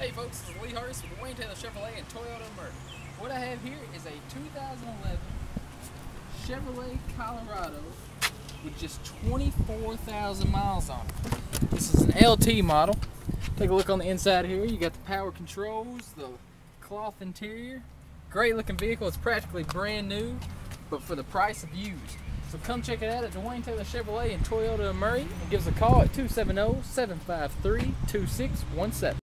Hey folks, this is Lee Hurst with Dwain Taylor Chevrolet and Toyota Merc. What I have here is a 2011 Chevrolet Colorado with just 24,000 miles on it. This is an LT model. Take a look on the inside here. You got the power controls, the cloth interior. Great looking vehicle. It's practically brand new, but for the price of used. So come check it out at Dwain Taylor Chevrolet and Toyota Murray and give us a call at 270-753-2617.